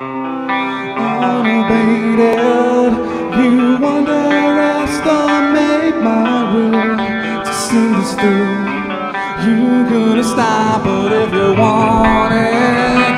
Unabated, you underestimate my will to see this through. You couldn't stop it if you wanted.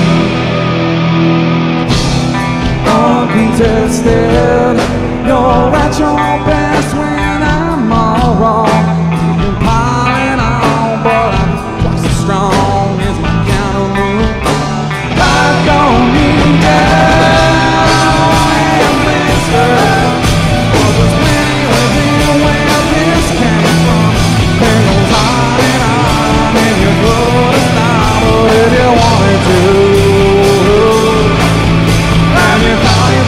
Uncontested, you're at your best when I'm all wrong. You've been piling on, but I'm twice as strong as my counter move. I don't need that. I am blistered. Was just plenty within where this came from. It goes on, and you could stop it if you wanted to. And you thought you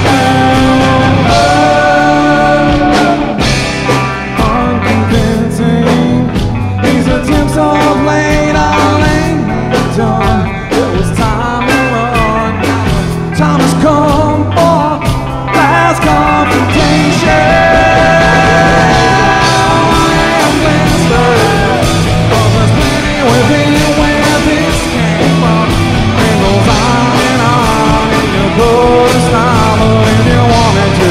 unconvincing. These attempts of late all ain't done. It was time to run. Time has come for last confrontation. I am blistered. Cause there's plenty within where this came from. It goes on, and you couldn't stop it if you wanted to.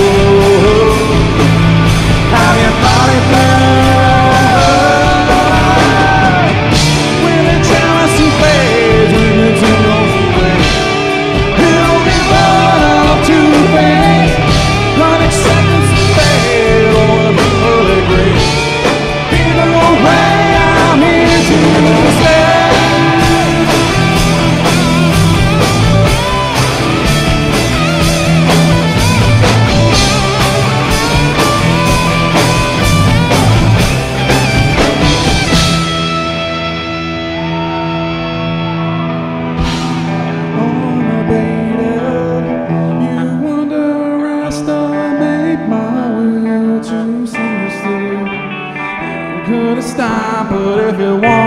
Have you thought it through? When the jealousy fades, when the two goes away, it'll be one of two things. Unacceptance and fail, or the early grave. Either way, I'm here to stay. Unabated, you underestimate my will to see this through. You couldn't stop it if you wanted.